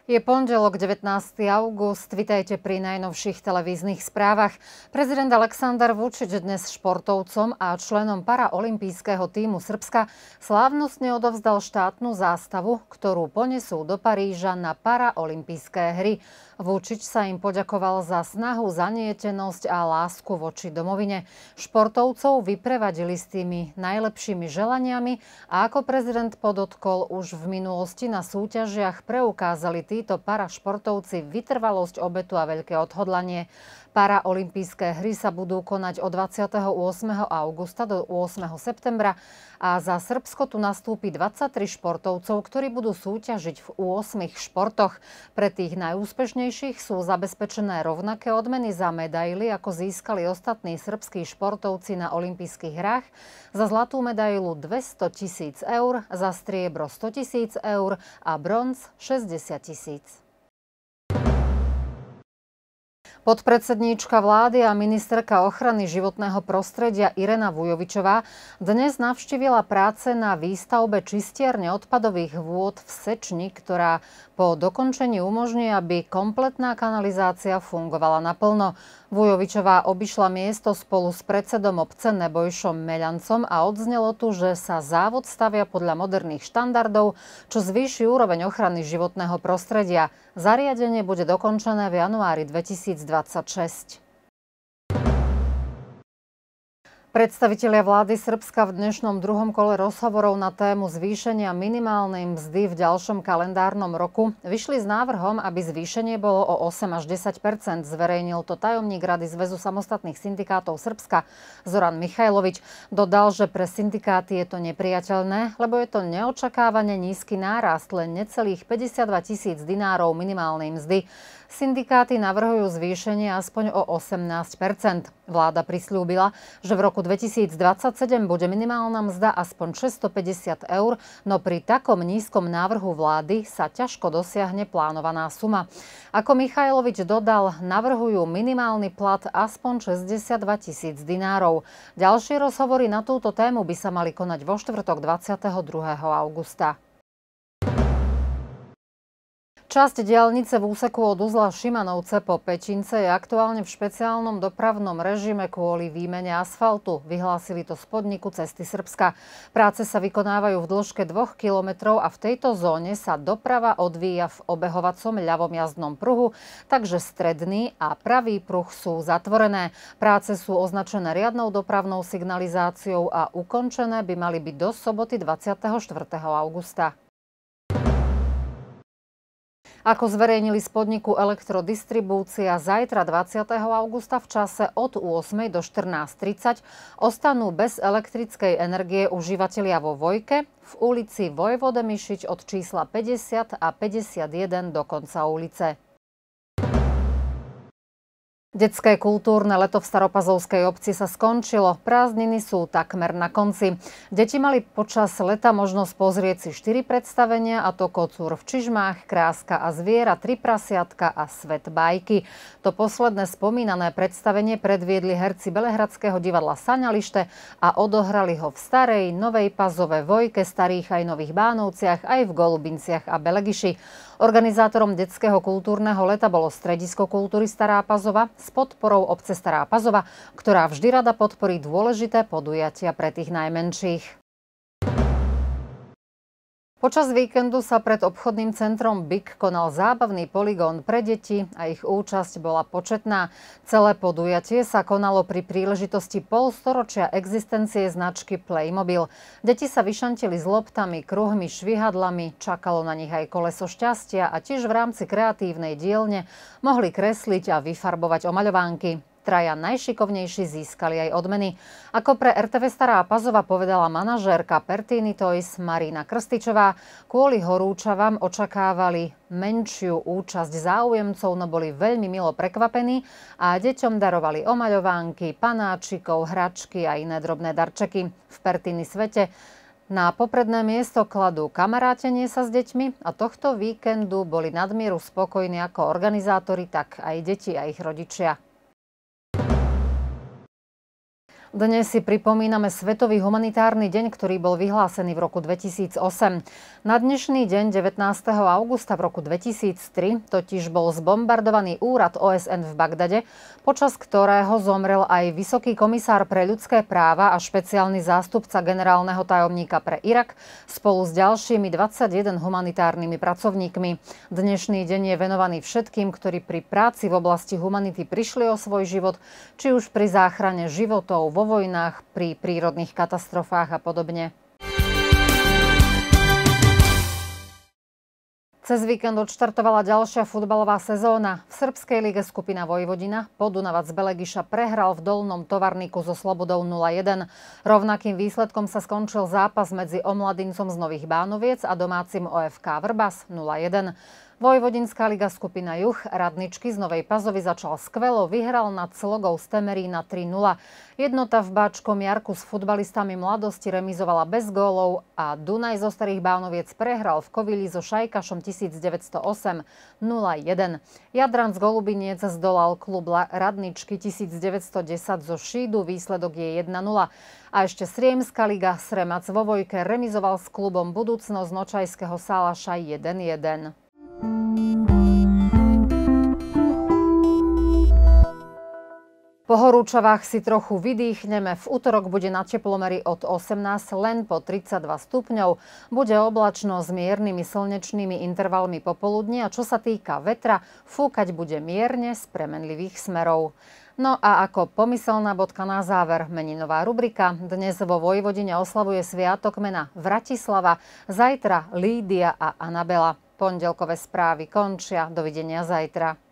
Je pondelok, 19. august. Vitajte pri najnovších televíznych správach. Prezident Aleksandar Vučić dnes športovcom a členom paraolympijského tímu Srbska slávnostne odovzdal štátnu zástavu, ktorú ponesú do Paríža na paraolympijské hry. Vučić sa im poďakoval za snahu, zanietenosť a lásku voči domovine. Športovcov vyprevadili s tými najlepšími želaniami a ako prezident podotkol, už v minulosti na súťažiach preukázali títo parašportovci vytrvalosť, obetu a veľké odhodlanie. Paraolympijské hry sa budú konať od 28. augusta do 8. septembra a za Srbsko tu nastúpi 23 športovcov, ktorí budú súťažiť v 8 športoch. Pre tých najúspešnejších sú zabezpečené rovnaké odmeny za medaily, ako získali ostatní srbskí športovci na olympijských hrách. Za zlatú medailu 200 000 eur, za striebro 100 000 eur a bronz 60 000. Podpredsedníčka vlády a ministerka ochrany životného prostredia Irena Vujovičová dnes navštívila práce na výstavbe čistiarne odpadových vôd v Sečni, ktorá po dokončení umožní, aby kompletná kanalizácia fungovala naplno. Vujovičová obišla miesto spolu s predsedom obce Nebojšom Meľancom a odznelo tu, že sa závod stavia podľa moderných štandardov, čo zvýši úroveň ochrany životného prostredia. Zariadenie bude dokončené v januári 2026. Predstavitelia vlády Srbska v dnešnom druhom kole rozhovorov na tému zvýšenia minimálnej mzdy v ďalšom kalendárnom roku vyšli s návrhom, aby zvýšenie bolo o 8 až 10 %. Zverejnil to tajomník Rady Zväzu samostatných syndikátov Srbska Zoran Mihajlovič. Dodal, že pre syndikáty je to nepriateľné, lebo je to neočakávane nízky nárast, len necelých 52 000 dinárov minimálnej mzdy. Syndikáty navrhujú zvýšenie aspoň o 18 %. Vláda prisľúbila, že v roku 2027 bude minimálna mzda aspoň 650 eur, no pri takom nízkom návrhu vlády sa ťažko dosiahne plánovaná suma. Ako Mihajlovič dodal, navrhujú minimálny plat aspoň 62 000 dinárov. Ďalšie rozhovory na túto tému by sa mali konať vo štvrtok 22. augusta. Časť diaľnice v úseku od uzla Šimanovce po Pečince je aktuálne v špeciálnom dopravnom režime kvôli výmene asfaltu. Vyhlásili to z podniku Cesty Srbska. Práce sa vykonávajú v dĺžke 2 kilometrov a v tejto zóne sa doprava odvíja v obehovacom ľavom jazdnom pruhu, takže stredný a pravý pruh sú zatvorené. Práce sú označené riadnou dopravnou signalizáciou a ukončené by mali byť do soboty 24. augusta. Ako zverejnili z podniku Elektrodistribúcia, zajtra 20. augusta v čase od 8. do 14:30 ostanú bez elektrickej energie užívatelia vo Vojke, v ulici Vojvode Mišič od čísla 50 a 51 do konca ulice. Detské kultúrne leto v Staropazovskej obci sa skončilo. Prázdniny sú takmer na konci. Deti mali počas leta možnosť pozrieť si 4 predstavenia, a to Kocúr v čižmách, Kráska a zviera, 3 prasiatka a Svet bajky. To posledné spomínané predstavenie predviedli herci Belehradského divadla Saňalište a odohrali ho v Starej, Novej Pazove, Vojke, Starých aj Nových Bánovciach, aj v Golubinciach a Belegiši. Organizátorom detského kultúrneho leta bolo Stredisko kultúry Stará Pazova s podporou obce Stará Pazova, ktorá vždy rada podporí dôležité podujatia pre tých najmenších. Počas víkendu sa pred obchodným centrom BIK konal zábavný poligón pre deti a ich účasť bola početná. Celé podujatie sa konalo pri príležitosti polstoročia existencie značky Playmobil. Deti sa vyšantili s loptami, kruhmi, švihadlami, čakalo na nich aj koleso šťastia a tiež v rámci kreatívnej dielne mohli kresliť a vyfarbovať omaľovánky. Traja najšikovnejší získali aj odmeny. Ako pre RTV Stará Pazova povedala manažérka Pertini Toys Marina Krstičová, kvôli horúčavám očakávali menšiu účasť záujemcov, no boli veľmi milo prekvapení a deťom darovali omaľovánky, panáčikov, hračky a iné drobné darčeky. V Pertini svete na popredné miesto kladú kamarátenie sa s deťmi a tohto víkendu boli nadmieru spokojní ako organizátori, tak aj deti a ich rodičia. Dnes si pripomíname Svetový humanitárny deň, ktorý bol vyhlásený v roku 2008. Na dnešný deň 19. augusta v roku 2003 totiž bol zbombardovaný úrad OSN v Bagdade, počas ktorého zomrel aj vysoký komisár pre ľudské práva a špeciálny zástupca generálneho tajomníka pre Irak spolu s ďalšími 21 humanitárnymi pracovníkmi. Dnešný deň je venovaný všetkým, ktorí pri práci v oblasti humanity prišli o svoj život, či už pri záchrane životov, vo vojnách, pri prírodných katastrofách a podobne. Cez víkend odštartovala ďalšia futbalová sezóna. V srbskej lige skupina Vojvodina Podunavac Belegiša prehral v Dolnom Tovarníku so Slobodou 0-1. Rovnakým výsledkom sa skončil zápas medzi Omladincom z Nových Bánoviec a domácim OFK Vrbas 0-1. Vojvodinská liga skupina Juh Radničky z Novej Pazovi začal skvelo, vyhral nad Slogou z Temerína 3-0. Jednota v Báčkom Jarku s futbalistami Mladosti remizovala bez gólov a Dunaj zo Starých Bánoviec prehral v Kovili so Šajkašom 1908 0-1. Jadranec Golubiniec zdolal klub Radničky 1910 zo Šídu, výsledok je 1-0. A ešte Sriemská liga Sremac vo Vojke remizoval s klubom Budúcnosť Nočajského Salaša 1-1. Po horúčavách si trochu vydýchneme. V utorok bude na teplomery od 18 len po 32 stupňov. Bude oblačno s miernymi slnečnými intervalmi popoludní a čo sa týka vetra, fúkať bude mierne z premenlivých smerov. No a ako pomyselná bodka na záver, meninová rubrika. Dnes vo Vojvodine oslavuje sviatok mena Vratislava, zajtra Lídia a Anabela. Pondelkové správy končia. Dovidenia zajtra.